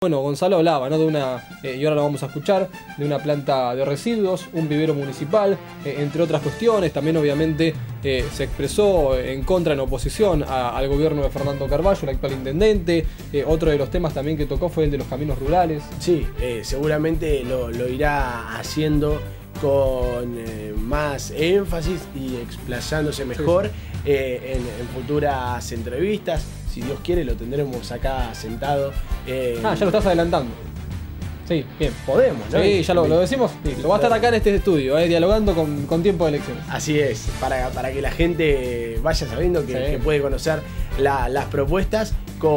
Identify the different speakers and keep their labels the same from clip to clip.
Speaker 1: Bueno, Gonzalo hablaba, ¿no?, de una, y ahora lo vamos a escuchar, de una planta de residuos, un vivero municipal, entre otras cuestiones. También obviamente se expresó en contra, en oposición al gobierno de Fernando Carballo, el actual intendente. Otro de los temas también que tocó fue el de los caminos rurales.
Speaker 2: Sí, seguramente lo irá haciendo con más énfasis y explayándose mejor en futuras entrevistas. Si Dios quiere, lo tendremos acá sentado.
Speaker 1: Ya lo estás adelantando. Sí, bien.
Speaker 2: Podemos, ¿no?
Speaker 1: Sí, ya lo decimos. Sí, lo va a estar acá en este estudio, dialogando con tiempo de elecciones.
Speaker 2: Así es, para que la gente vaya sabiendo que puede conocer las propuestas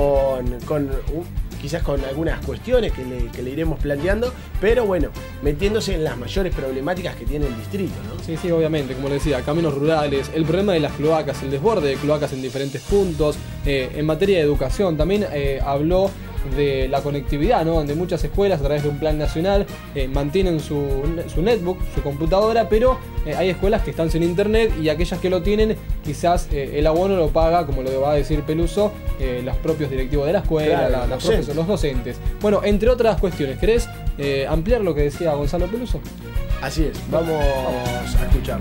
Speaker 2: quizás con algunas cuestiones que le iremos planteando, pero bueno, metiéndose en las mayores problemáticas que tiene el distrito, ¿no?
Speaker 1: Sí, obviamente, como le decía, caminos rurales, el problema de las cloacas, el desborde de cloacas en diferentes puntos. En materia de educación también habló de la conectividad, ¿no?, donde muchas escuelas a través de un plan nacional mantienen su netbook, su computadora, pero hay escuelas que están sin internet, y aquellas que lo tienen, quizás el abono lo paga, como lo va a decir Peluso, los propios directivos de la escuela,
Speaker 2: claro,
Speaker 1: los docentes. Bueno, entre otras cuestiones, ¿querés ampliar lo que decía Gonzalo Peluso?
Speaker 2: Así es, vamos a escucharlo.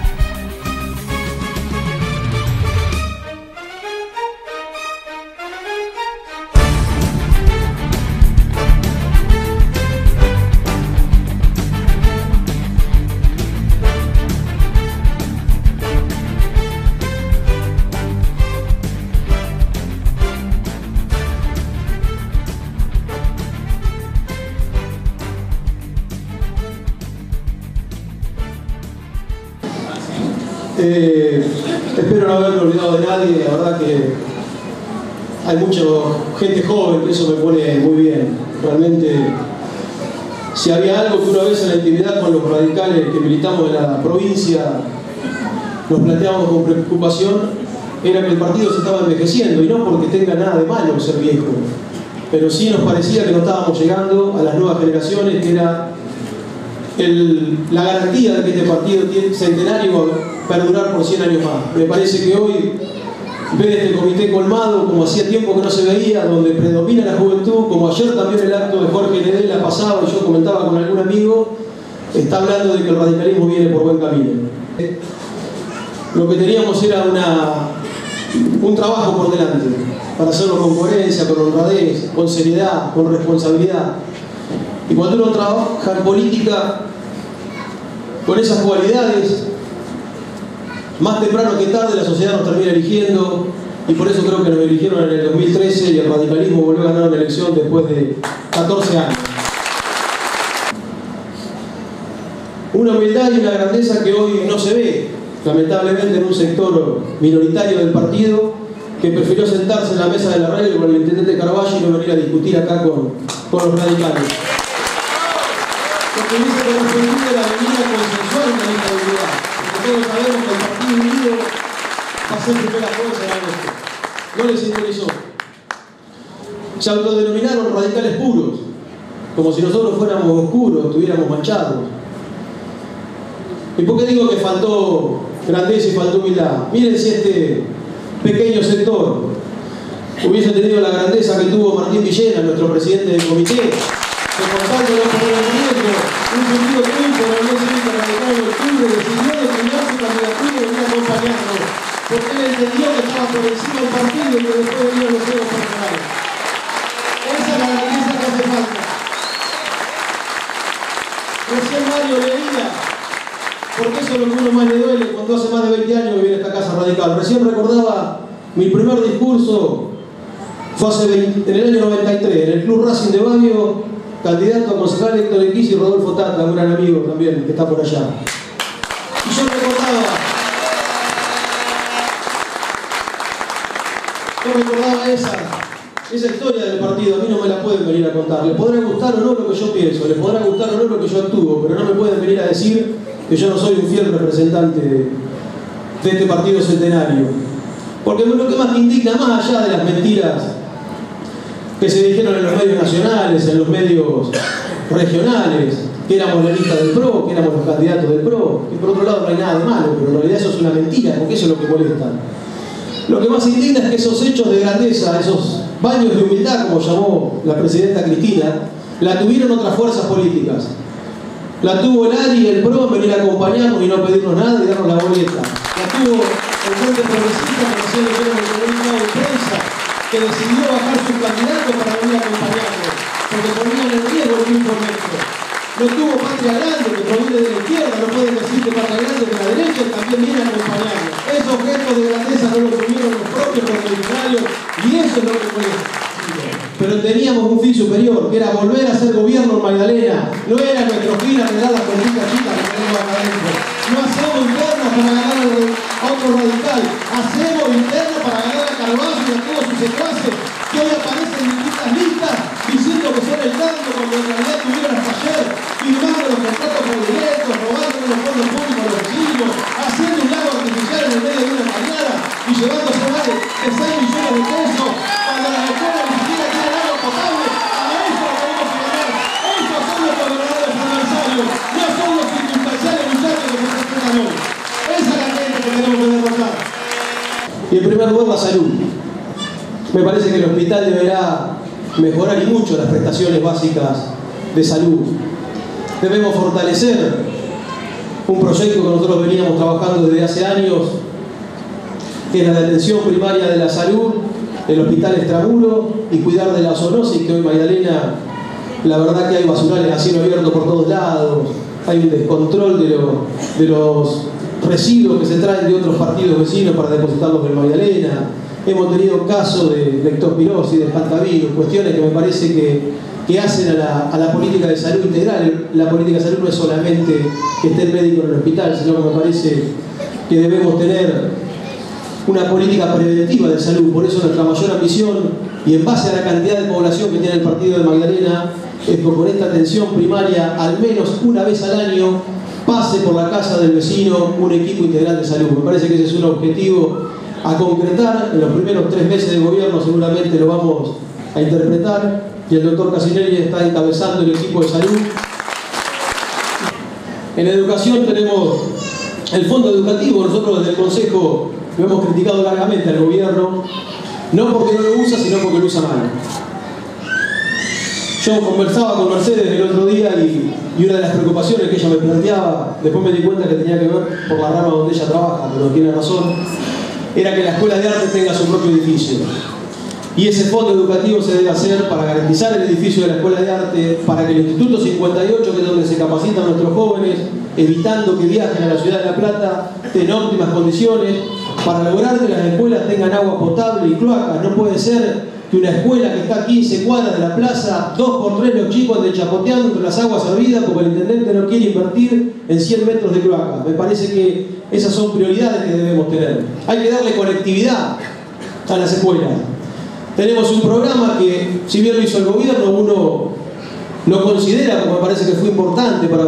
Speaker 3: Espero no haberme olvidado de nadie. La verdad que hay mucha gente joven, que eso me pone muy bien. Realmente, si había algo que una vez en la intimidad con los radicales que militamos en la provincia nos planteábamos con preocupación, era que el partido se estaba envejeciendo, y no porque tenga nada de malo ser viejo, pero sí nos parecía que no estábamos llegando a las nuevas generaciones, que era la garantía de que este partido centenario va a perdurar por 100 años más. Me parece que hoy, ver este comité colmado, como hacía tiempo que no se veía, donde predomina la juventud, como ayer también el acto de Jorge Ledesma pasaba y yo comentaba con algún amigo, está hablando de que el radicalismo viene por buen camino. Lo que teníamos era un trabajo por delante, para hacerlo con coherencia, con honradez, con seriedad, con responsabilidad. Y cuando uno trabaja en política con esas cualidades, más temprano que tarde la sociedad nos termina eligiendo, y por eso creo que nos eligieron en el 2013 y el radicalismo volvió a ganar una elección después de 14 años. Una humildad y una grandeza que hoy no se ve, lamentablemente, en un sector minoritario del partido, que prefirió sentarse en la mesa de la radio con el intendente Carballo y no venir a discutir acá con los radicales. Porque dice que no se entiende la avenida consensual en la estabilidad. Porque todos sabemos que el partido unido va a ser primera fuerza en esto. No les interesó. Se autodenominaron radicales puros, como si nosotros fuéramos oscuros, estuviéramos manchados. ¿Y por qué digo que faltó grandeza y faltó humildad? Miren si este pequeño sector hubiese tenido la grandeza que tuvo Martín Villena, nuestro presidente del comité, que contándolo por el riesgo, un sentido tiempo en la Unión Cívica Radical de octubre, decidió defender su candidatura y venir a acompañarnos, porque él entendió que estaba por encima del partido y que después venían los juegos personales. Esa es la grandeza que hace falta. Recién Mario leía, porque eso es lo que uno más le duele cuando hace más de 20 años que viene a esta casa radical. Recién recordaba mi primer discurso, fue en el año 93, en el Club Racing de Baggio, candidato a concejal Héctor Equis y Rodolfo Tata, un gran amigo también que está por allá. Y yo recordaba esa historia del partido. A mí no me la pueden venir a contar. Les podrá gustar o no lo que yo pienso, les podrá gustar o no lo que yo actúo, pero no me pueden venir a decir que yo no soy un fiel representante de este partido centenario. Porque lo que más me indigna, más allá de las mentiras que se dijeron en los medios nacionales, en los medios regionales, que éramos la lista del PRO, que éramos los candidatos del PRO, y por otro lado no hay nada de malo, pero en realidad eso es una mentira, porque eso es lo que molesta. Lo que más indigna es que esos hechos de grandeza, esos baños de humildad, como llamó la presidenta Cristina, la tuvieron otras fuerzas políticas. La tuvo el ARI y el PRO en venir a acompañarnos y no pedirnos nada y darnos la boleta. La tuvo el Frente Progresista, que recién leyeron el comunicado de prensa, que decidió bajar su candidato para venir a acompañarnos, porque ponían en riesgo el mismo proyecto. Lo tuvo Patria Grande, que proviene de la izquierda, no pueden decir que Patria Grande de la derecha también viene a acompañarnos. Esos gestos de grandeza no los tuvieron los propios correligionarios y eso es lo que fue. Pero teníamos un fin superior, que era volver a ser gobierno en Magdalena. No era nuestro fin arreglar la política chica que tenemos acá adentro. No hacemos internas para ganar a otro radical. Hacemos internas para ganar a Carvalho y a todos sus secuaces que hoy aparecen en distintas listas diciendo que son el tanto cuando en realidad tuvieron hasta ayer firmando los contratos fraudullentos, robando los fondos públicos a los vecinos, haciendo un lago artificial en el medio de una cañada y llevándose más de 6 millones de pesos cuando las escuelas ni siquiera tienen agua potable. A eso lo tenemos que ganar. Esos son los gobernadores adversarios, no son los circunstanciales muchachos que se presentan hoy. Esa es la gente que tenemos que derrotar. Y en primer lugar, la salud. Me parece que el hospital deberá mejorar y mucho las prestaciones básicas de salud. Debemos fortalecer un proyecto que nosotros veníamos trabajando desde hace años, que es la de atención primaria de la salud, el hospital extramuro y cuidar de la zoonosis, que hoy Magdalena, la verdad que hay basurales a cielo abierto por todos lados, hay un descontrol de los residuos que se traen de otros partidos vecinos para depositarlos en Magdalena. Hemos tenido casos de leptospirosis, de espantavirus, cuestiones que me parece que hacen a la política de salud integral. La política de salud no es solamente que esté el médico en el hospital, sino que me parece que debemos tener una política preventiva de salud. Por eso nuestra mayor ambición, y en base a la cantidad de población que tiene el partido de Magdalena, es que con esta atención primaria, al menos una vez al año, pase por la casa del vecino un equipo integral de salud. Me parece que ese es un objetivo a concretar. En los primeros 3 meses de gobierno seguramente lo vamos a interpretar y el doctor Casinelli está encabezando el equipo de salud. En educación tenemos el fondo educativo. Nosotros desde el Consejo lo hemos criticado largamente al gobierno, no porque no lo usa, sino porque lo usa mal. Yo conversaba con Mercedes el otro día y una de las preocupaciones que ella me planteaba, después me di cuenta que tenía que ver por la rama donde ella trabaja, pero tiene razón, era que la Escuela de Arte tenga su propio edificio. Y ese fondo educativo se debe hacer para garantizar el edificio de la Escuela de Arte, para que el Instituto 58, que es donde se capacitan nuestros jóvenes, evitando que viajen a la ciudad de La Plata, esté en óptimas condiciones, para lograr que las escuelas tengan agua potable y cloacas. No puede ser que una escuela que está a 15 cuadras de la plaza, 2x3 los chicos anden chapoteando entre las aguas hervidas porque el intendente no quiere invertir en 100 metros de cloaca. Me parece que esas son prioridades que debemos tener. Hay que darle conectividad a las escuelas. Tenemos un programa que, si bien lo hizo el gobierno, uno lo considera, como me parece que fue importante para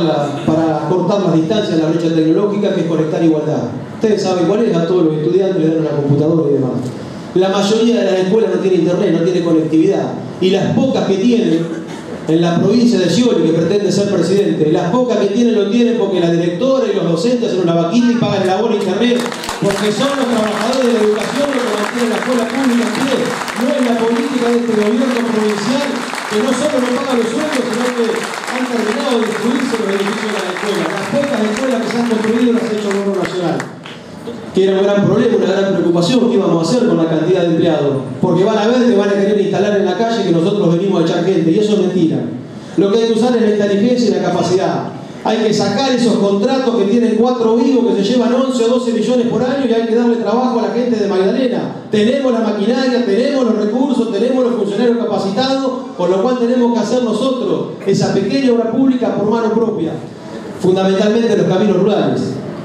Speaker 3: cortar las distancias en la brecha tecnológica, que es Conectar Igualdad. Ustedes saben cuál es, a todos los estudiantes les dan una computadora y demás. La mayoría de las escuelas no tiene internet, no tiene conectividad. Y las pocas que tienen, en la provincia de Scioli, que pretende ser presidente, las pocas que tienen lo tienen porque la directora y los docentes hacen una vaquita y pagan el abono a internet, porque son los trabajadores de la educación los que mantienen la escuela pública en pie. No es la política de este gobierno provincial que no solo no paga los sueldos, sino que han terminado de destruirse los edificios de la escuela. Las pocas escuelas que se han construido las ha hecho el gobierno nacional, que era un gran problema, una gran preocupación. ¿Qué íbamos a hacer con la cantidad de empleados? Porque van a ver que van a querer instalar en la calle que nosotros venimos a echar gente, y eso es mentira. Lo que hay que usar es la inteligencia y la capacidad. Hay que sacar esos contratos que tienen 4 vivos que se llevan 11 o 12 millones por año y hay que darle trabajo a la gente de Magdalena. Tenemos la maquinaria, tenemos los recursos, tenemos los funcionarios capacitados, con lo cual tenemos que hacer nosotros esa pequeña obra pública por mano propia. Fundamentalmente los caminos rurales.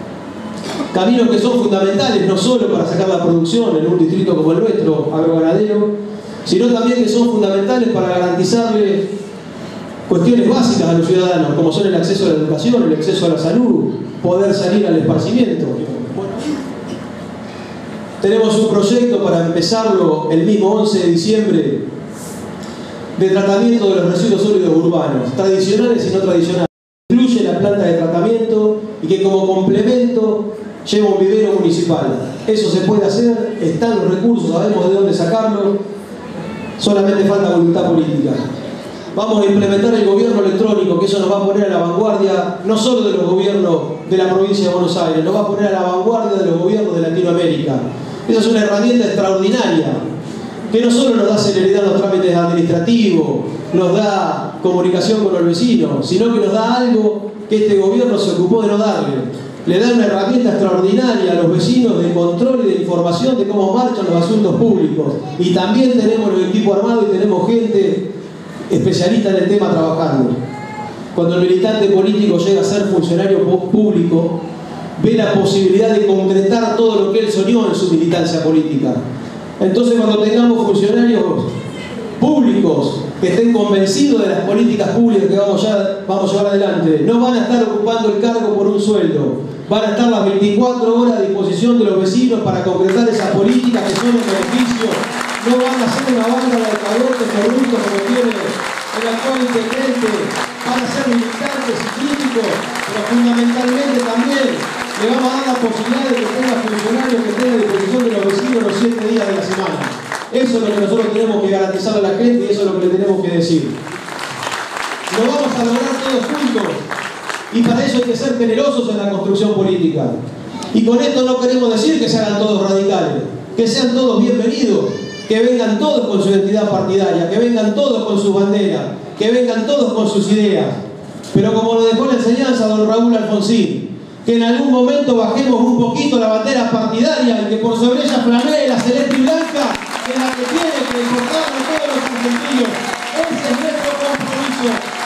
Speaker 3: Caminos que son fundamentales no solo para sacar la producción en un distrito como el nuestro, agroganadero, sino también que son fundamentales para garantizarle cuestiones básicas a los ciudadanos, como son el acceso a la educación, el acceso a la salud, poder salir al esparcimiento. Tenemos un proyecto para empezarlo el mismo 11 de diciembre de tratamiento de los residuos sólidos urbanos, tradicionales y no tradicionales. Incluye la planta de tratamiento y que como complemento lleva un vivero municipal. Eso se puede hacer, están los recursos, sabemos de dónde sacarlo. solamente falta voluntad política. Vamos a implementar el gobierno electrónico, que eso nos va a poner a la vanguardia, no solo de los gobiernos de la provincia de Buenos Aires, nos va a poner a la vanguardia de los gobiernos de Latinoamérica. Esa es una herramienta extraordinaria, que no solo nos da celeridad en los trámites administrativos, nos da comunicación con los vecinos, sino que nos da algo que este gobierno se ocupó de no darle. Le da una herramienta extraordinaria a los vecinos de control y de información de cómo marchan los asuntos públicos. Y también tenemos el equipo armado y tenemos gente especialista en el tema trabajando. Cuando el militante político llega a ser funcionario público, ve la posibilidad de concretar todo lo que él soñó en su militancia política. Entonces, cuando tengamos funcionarios públicos que estén convencidos de las políticas públicas que vamos a llevar adelante, no van a estar ocupando el cargo por un sueldo, van a estar las 24 horas a disposición de los vecinos para concretar esas políticas que son en beneficio. No van a ser una banda de alcahuetes corruptos como tiene el actual intendente, van a ser militantes y críticos, pero fundamentalmente también le vamos a dar la posibilidad de que tenga funcionarios que tengan a disposición de los vecinos los 7 días de la semana. Eso es lo que nosotros tenemos que garantizar a la gente y eso es lo que le tenemos que decir. Lo vamos a lograr todos juntos y para eso hay que ser generosos en la construcción política. Y con esto no queremos decir que se hagan todos radicales, que sean todos bienvenidos, que vengan todos con su identidad partidaria, que vengan todos con sus banderas, que vengan todos con sus ideas. Pero como lo dejó la enseñanza don Raúl Alfonsín, que en algún momento bajemos un poquito la bandera partidaria y que por sobre ella flanee la celeste y blanca, que es la que tiene que importar a todos los argentinos. Ese es nuestro compromiso.